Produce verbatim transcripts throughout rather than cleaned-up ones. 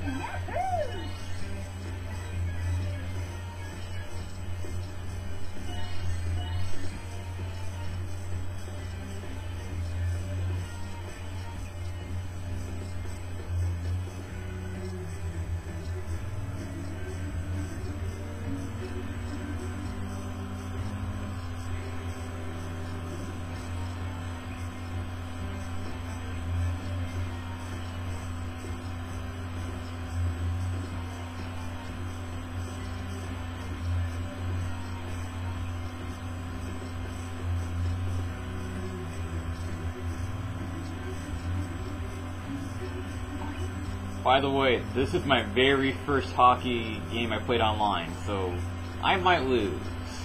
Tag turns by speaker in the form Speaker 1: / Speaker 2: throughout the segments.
Speaker 1: By the way, this is my very first hockey game I played online, so I might lose.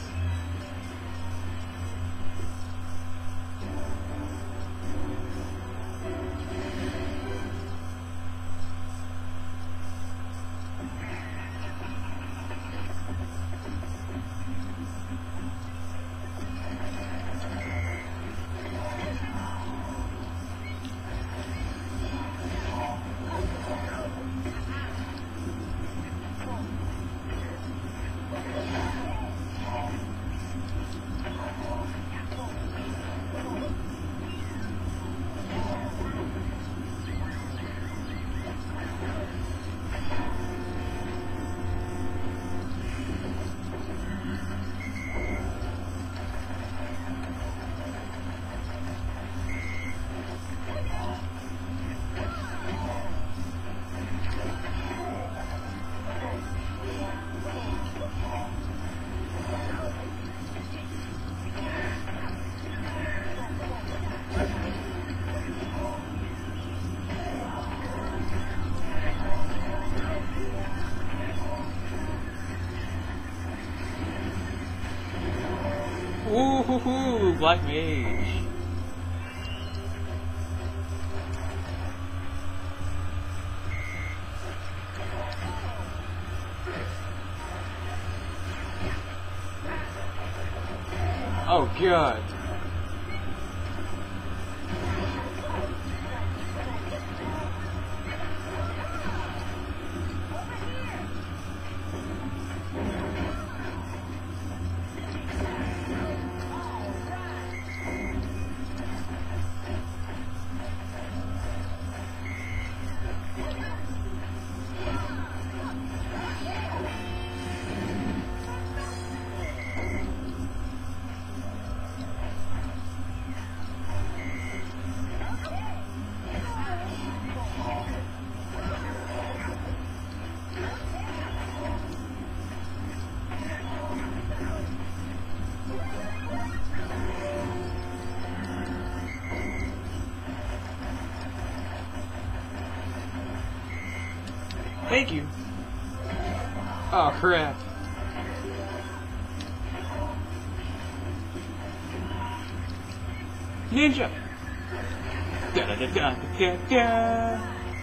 Speaker 1: Ooh, hoo, hoo, Black Mage. Oh god. Thank you. Oh crap. Ninja. Da da da da da da.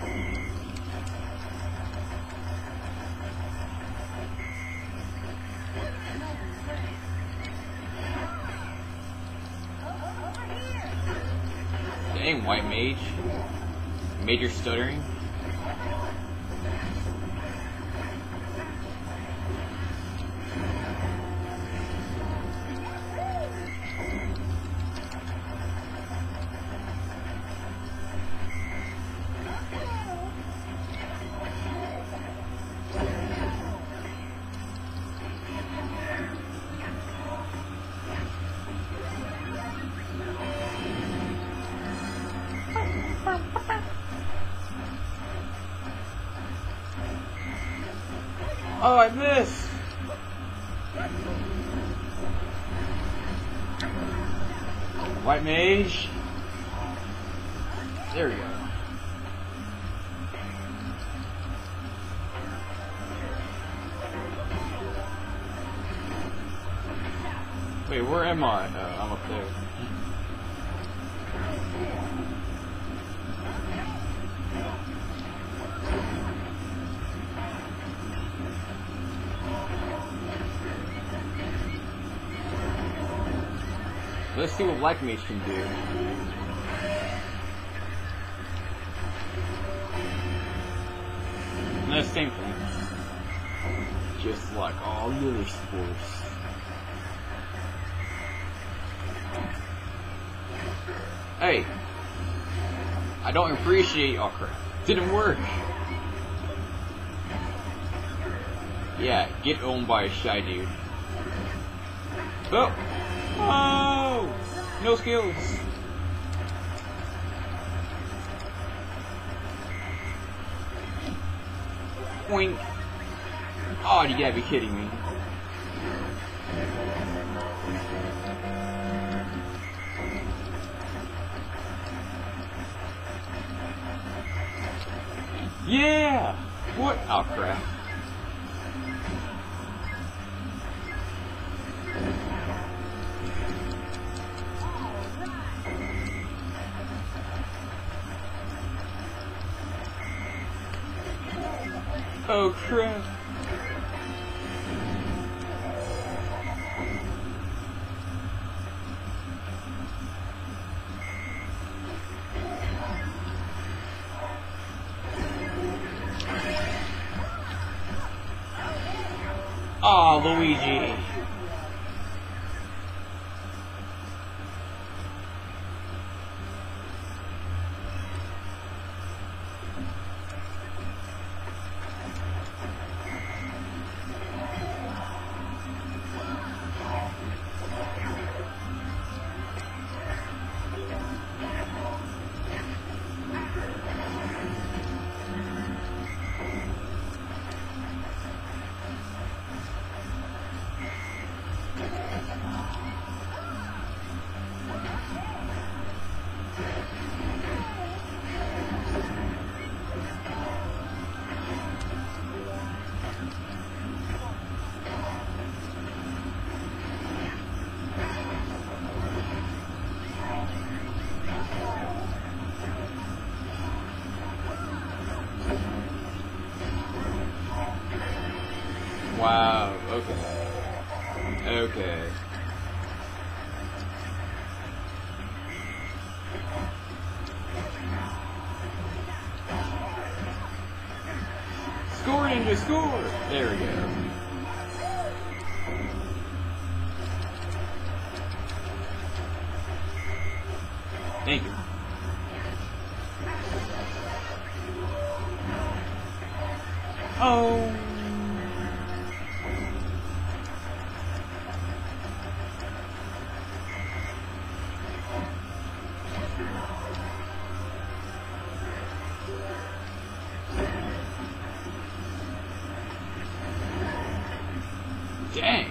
Speaker 1: Dang, White Mage. Major stuttering. Oh, I missed! White Mage. There we go. Wait, where am I? Oh, I'm up there. Let's see what Black Mage can do. same thing. Just like all the other sports. Hey, I don't appreciate. Oh crap! Didn't work. Yeah, get owned by a shy dude. Oh, oh, no skills. Boink. Oh, you gotta be kidding me. Yeah! What? Oh, crap. Oh, crap. Aw, oh, Luigi. Wow, okay. Okay. Score, Ninja, score! There we go. Thank you. Oh. Dang.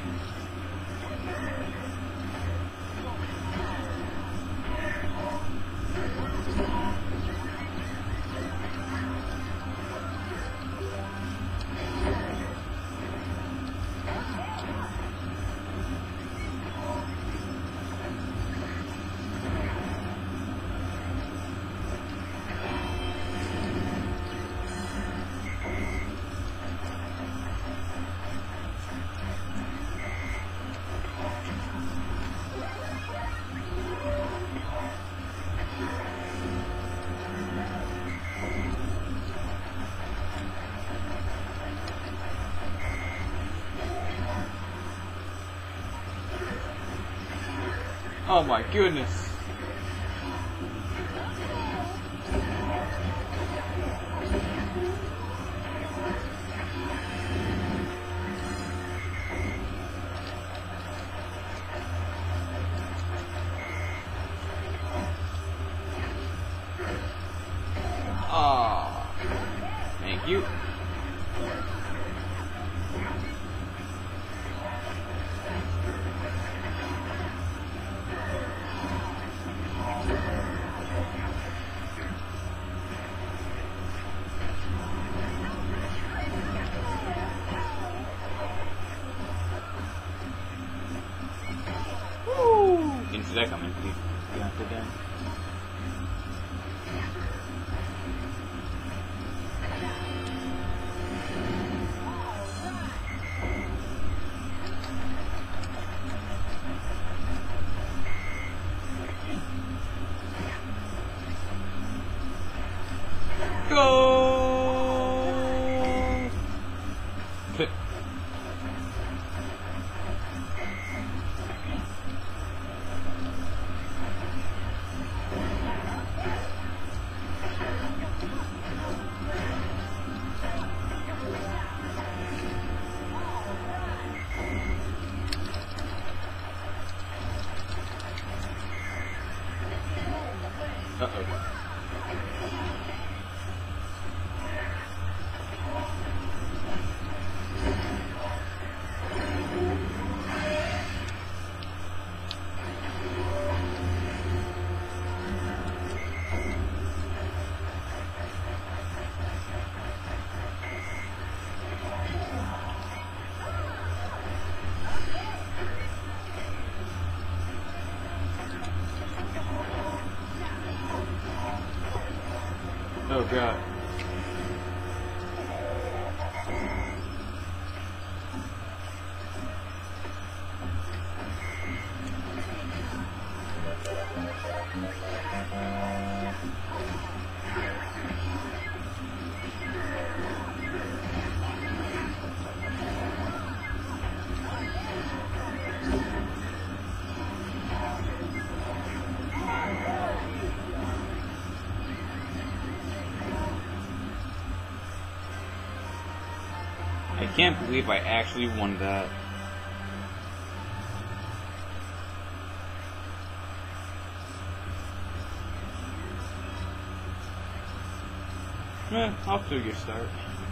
Speaker 1: Oh my goodness. Ah, thank you. Didn't see that coming. Yeah, put down. Go! Oh god. I can't believe I actually won that. Eh, off to a good start.